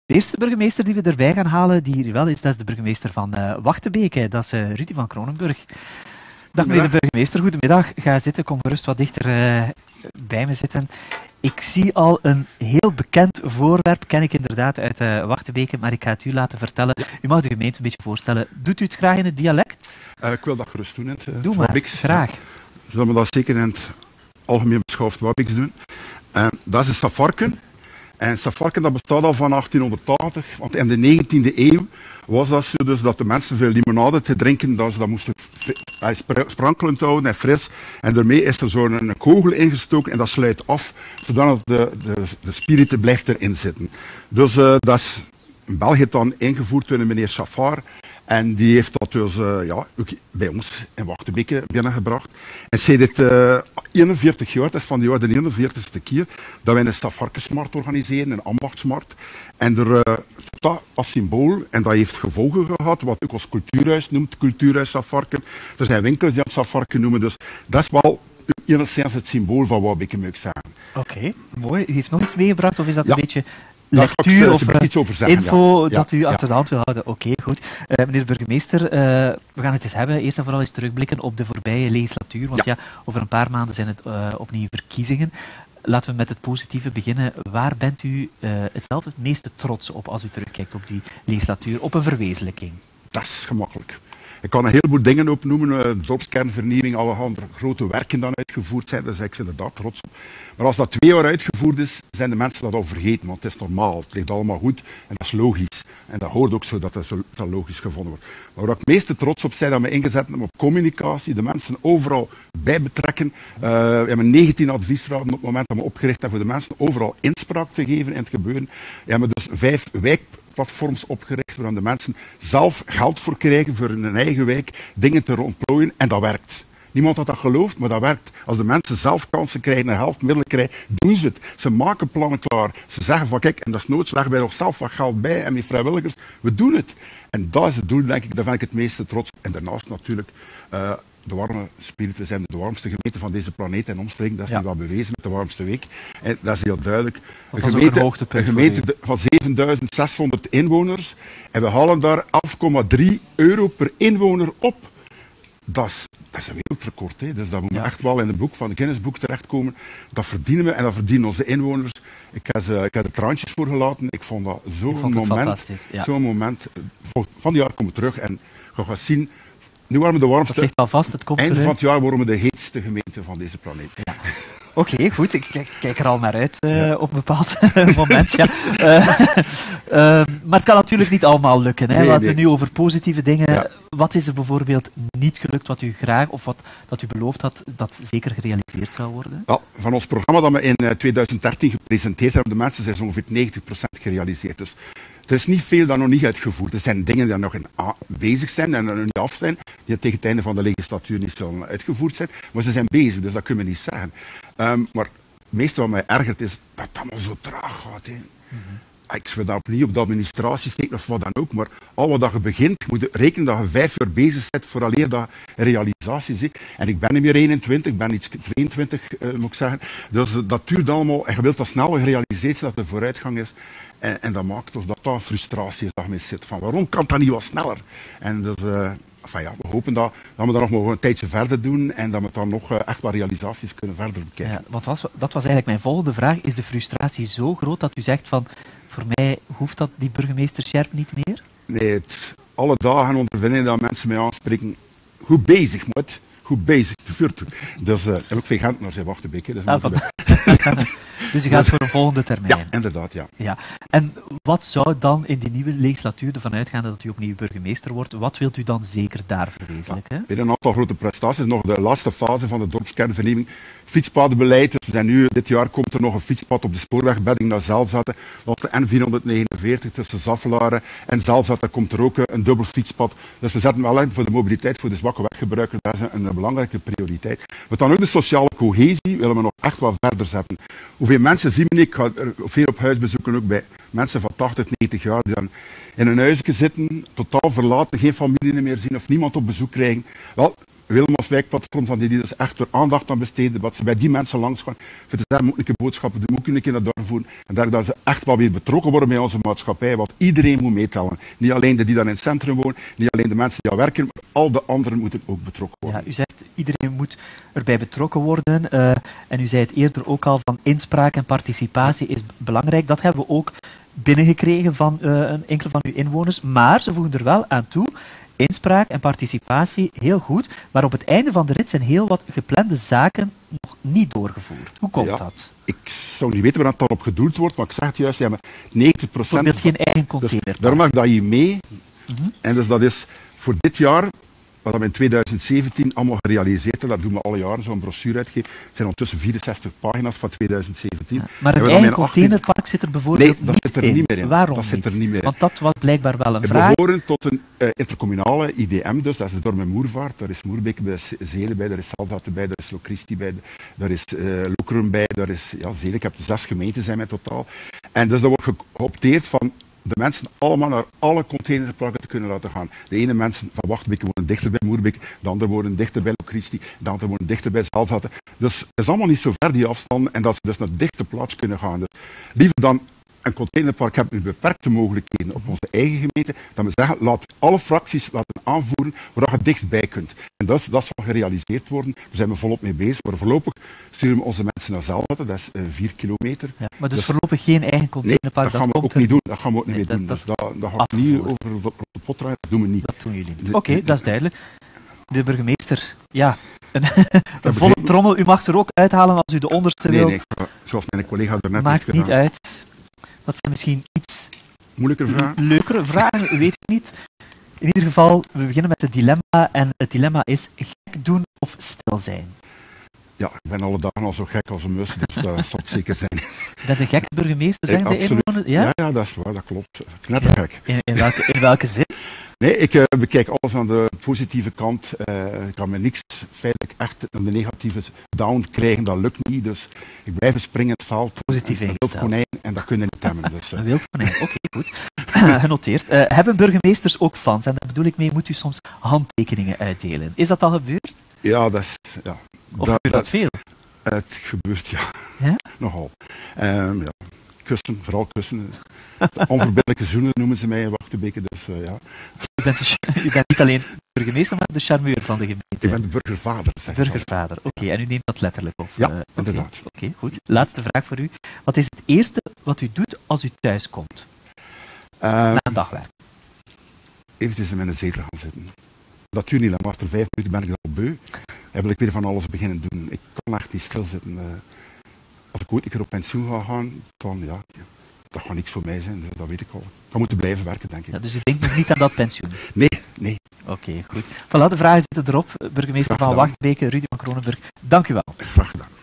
De eerste burgemeester die we erbij gaan halen, die hier wel is, dat is de burgemeester van Wachtebeke. Dat is Rudy van Kronenburg. Dag meneer de burgemeester, goedemiddag. Ga zitten, kom gerust wat dichter bij me zitten. Ik zie al een heel bekend voorwerp, ken ik inderdaad uit Wachtebeke, maar ik ga het u laten vertellen. U mag de gemeente een beetje voorstellen. Doet u het graag in het dialect? Ik wil dat gerust doen. Doe maar, graag. Zullen we dat zeker in het algemeen beschoofd Wappiks doen? Dat is een safarken. En safarken dat bestaat al van 1880, want in de 19e eeuw was dat zo dus dat de mensen veel limonade te drinken, dat ze dat moesten sprankelend houden en fris. En daarmee is er zo'n kogel ingestoken en dat sluit af, zodat de spirit blijft erin zitten. Dus dat is in België dan ingevoerd door een meneer Chafar. En die heeft dat dus ook bij ons in Wachtebeke binnengebracht. En sinds 41 jaar, dat is van de 41ste keer, dat wij een safarkensmarkt organiseren, een ambachtsmarkt. En dat als symbool, en dat heeft gevolgen gehad, wat ook als cultuurhuis noemt, cultuurhuis Safarken. Er zijn winkels die dat Safarken noemen, dus dat is wel enigszins het symbool van wat ik moet zeggen. Oké, mooi. U heeft nog iets meegebracht, of is dat een beetje lectuur of info dat u achter de hand wil houden? Oké, goed. Meneer de burgemeester, we gaan het eens hebben. Eerst en vooral eens terugblikken op de voorbije legislatuur, want over een paar maanden zijn het opnieuw verkiezingen. Laten we met het positieve beginnen. Waar bent u zelf het meeste trots op als u terugkijkt op die legislatuur, op een verwezenlijking? Dat is gemakkelijk. Ik kan een heleboel dingen opnoemen, de dorpskernvernieuwing, allerhande grote werken dan uitgevoerd zijn, daar ben ik inderdaad trots op. Maar als dat 2 jaar uitgevoerd is, zijn de mensen dat al vergeten, want het is normaal, het ligt allemaal goed en dat is logisch. En dat hoort ook zo dat dat logisch gevonden wordt. Maar waar ik het meeste trots op zijn, dat we ingezet hebben op communicatie, de mensen overal bij betrekken. We hebben 19 adviesraden op het moment dat we opgericht hebben voor de mensen overal inspraak te geven in het gebeuren. We hebben dus 5 wijkplatforms opgericht, waar de mensen zelf geld voor krijgen voor hun eigen wijk, dingen te ontplooien, en dat werkt. Niemand had dat geloofd, maar dat werkt. Als de mensen zelf kansen krijgen en helftmiddelen krijgen, doen ze het. Ze maken plannen klaar. Ze zeggen van kijk, en dat is nooit, leggen wij nog zelf wat geld bij en met vrijwilligers. We doen het. En dat is het doel, denk ik, daar ben ik het meeste trots op. En daarnaast natuurlijk de warme spirit. We zijn de warmste gemeente van deze planeet en omstreken. Dat is nu wel bewezen met de warmste week. En dat is heel duidelijk. Een gemeente van 7600 inwoners. En we halen daar 11,3 euro per inwoner op. Dat is een wereldrecord. Hè. Dus dat moet echt wel in het boek van de Guinness-boek terechtkomen. Dat verdienen we en dat verdienen onze inwoners. Ik heb er traantjes voor gelaten. Ik vond dat zo'n moment. Zo'n moment. Van die jaar komen we terug en je gaat zien. Nu waren we de warmste. Dat ligt al vast, het komt einde van het jaar worden we de heetste gemeente van deze planeet. Ja. Oké, goed. Ik kijk er al naar uit op een bepaald moment. Ja. Maar het kan natuurlijk niet allemaal lukken. Hè. Laten we nu over positieve dingen. Ja. Wat is er bijvoorbeeld niet gelukt wat u graag, of dat u beloofd had, dat zeker gerealiseerd zou worden? Wel, van ons programma dat we in 2013 gepresenteerd hebben, de mensen zijn ongeveer 90% gerealiseerd. Dus er is niet veel dat nog niet uitgevoerd. Er zijn dingen die nog bezig zijn en nog niet af zijn, die tegen het einde van de legislatuur niet zullen uitgevoerd zijn. Maar ze zijn bezig, dus dat kunnen we niet zeggen. Maar het meeste wat mij ergert is dat het allemaal zo traag gaat. Hè. Ik wil dat opnieuw op de administratie steken of wat dan ook, maar al wat je begint, je moet rekenen dat je 5 jaar bezig bent vooraleer dat realisatie is. En ik ben niet meer 21, ik ben iets 22, moet ik zeggen. Dus dat duurt allemaal, en je wilt dat snel gerealiseerd zijn, dat er vooruitgang is. En dat maakt dus dat dat een frustratie is dat je mee zit. Van waarom kan dat niet wat sneller? En dus, we hopen dat we dat nog een tijdje verder doen en dat we dan nog echt wat realisaties kunnen verder bekijken. Ja, want dat was eigenlijk mijn volgende vraag. Is de frustratie zo groot dat u zegt van, voor mij hoeft dat die burgemeester Scherp niet meer? Nee, alle dagen ondervinden dat mensen mij aanspreken. Goed bezig, maat. Goed bezig. Dus heb ik veel geld naar zijn Wachtebeke. Dus je gaat voor een volgende termijn. Ja, inderdaad, ja. En wat zou dan in die nieuwe legislatuur ervan uitgaan dat u opnieuw burgemeester wordt? Wat wilt u dan zeker daar verwezenlijken? Weer een aantal grote prestaties. Nog de laatste fase van de dorpskernvernieuwing. Fietspadenbeleid. Dus we zijn nu, dit jaar komt er nog een fietspad op de spoorwegbedding naar Zelzate. Dat is de N449 tussen Zaffelaren en Zelzate. Komt er ook een dubbel fietspad. Dus we zetten wel in voor de mobiliteit, voor de zwakke weggebruiker. Dat is een belangrijke prioriteit. Maar dan ook de sociale cohesie willen we nog echt wat verder zetten. Hoeveel mensen zien we, ik ga veel op huisbezoeken ook bij mensen van 80, 90 jaar die dan in een huisje zitten, totaal verlaten, geen familie meer zien of niemand op bezoek krijgen. Wel, Willemswijkplatform, van die dus echt er aandacht aan besteden, dat ze bij die mensen langs gaan, voor te zeggen, moet ik een boodschap doen, moet ik een keer naar daar voeren, en dat ze echt wel weer betrokken worden bij onze maatschappij, want iedereen moet meetellen. Niet alleen de die dan in het centrum wonen, niet alleen de mensen die al werken, maar al de anderen moeten ook betrokken worden. Ja, u zegt, iedereen moet erbij betrokken worden, en u zei het eerder ook al, van inspraak en participatie is belangrijk. Dat hebben we ook binnengekregen van een enkele van uw inwoners, maar ze voegen er wel aan toe, inspraak en participatie, heel goed, maar op het einde van de rit zijn heel wat geplande zaken nog niet doorgevoerd. Hoe komt dat? Ik zou niet weten waar dat dan op gedoeld wordt, maar ik zeg het juist, ja, maar 90%... Bijvoorbeeld geen eigen container. Daar mag dat je mee. En dus dat is voor dit jaar, wat we in 2017 allemaal gerealiseerd hebben, dat doen we alle jaren, zo'n brochure uitgeven. Het zijn ondertussen 64 pagina's van 2017. Ja, maar een eigen containerpark zit er bijvoorbeeld dat zit er niet meer in. Waarom dat zit er niet meer in? Want dat was blijkbaar wel een We vraag. behoren tot een intercommunale IDM, dus dat is de Dorp en Moervaart. Daar is Moerbeke bij, Zelen bij, daar is Salzate bij, daar is Locristi bij, daar is Lokeren bij, daar is Zelen. Ik heb 6 gemeenten zijn in totaal. En dus daar wordt geopteerd van de mensen allemaal naar alle containerparken te kunnen laten gaan. De ene mensen van Wachtbeke wonen dichter bij Moerbeke, de andere wonen dichter bij Locristi, de andere wonen dichter bij Salzate. Dus het is allemaal niet zo ver die afstanden en dat ze dus naar dichte plaats kunnen gaan. Dus liever dan een containerpark hebben met beperkte mogelijkheden op onze eigen gemeente, dan we zeggen, laat alle fracties laten aanvoeren waar je dichtstbij kunt. En dat zal gerealiseerd worden. We zijn er volop mee bezig, maar voorlopig sturen we onze mensen naar Zalvatte, dat is 4 kilometer. Ja, maar dus voorlopig geen eigen containerpark? Nee, dat gaan we ook niet doen. Dat gaan we ook niet meer doen. Dus dat gaat niet over de pot draaien, dat doen we niet. Dat doen jullie niet. Oké, dat is duidelijk. De burgemeester, ja, een volle trommel. U mag er ook uithalen als u de onderste wilt. Nee, zoals mijn collega daarnet maakt heeft gedaan. Niet uit. Dat zijn misschien iets leukere vragen, weet ik niet. In ieder geval, we beginnen met het dilemma. En het dilemma is gek doen of stil zijn. Ja, ik ben alle dagen al zo gek als een mus, dus dat zal het zeker zijn. Je bent een gekke burgemeester, zeggen de inwoners? Ja, dat is waar, dat klopt. Knettergek. In welke zin? Nee, ik bekijk alles aan de positieve kant. Ik kan me niks feitelijk echt aan de negatieve down krijgen, dat lukt niet. Dus ik blijf springen in het veld. Positief een wild konijn en dat kunnen niet temmen. Dus, een wild konijn, oké, goed. Genoteerd. Hebben burgemeesters ook fans? En daar bedoel ik mee, moet u soms handtekeningen uitdelen. Is dat al gebeurd? Ja, dat is... Ja, of gebeurt dat veel? Het gebeurt, ja. Nogal. Kussen, vooral kussen. Onverbiddelijke zoenen noemen ze mij in Wachtebeke, dus ja. U bent niet alleen burgemeester, maar de charmeur van de gemeente. Ik ben de burgervader. Burgervader, oké. En u neemt dat letterlijk op? Ja, inderdaad. Oké, goed. Laatste vraag voor u. Wat is het eerste wat u doet als u thuis komt? Na een dagwerk. Eventjes in mijn zetel gaan zitten. Dat duurt niet lang, maar achter 5 minuten ben ik al beu. En wil ik weer van alles beginnen doen. Ik kan echt niet stilzitten. Als ik ooit een keer op pensioen ga gaan, dan ja, dat gaat niks voor mij zijn, dat weet ik al. Ik ga moeten blijven werken, denk ik. Ja, dus u denkt nog niet aan dat pensioen? Nee. Oké, goed. Voilà, de vragen zitten erop. Burgemeester van Wachtbeke, Rudy van Kronenburg, dank u wel. Graag gedaan.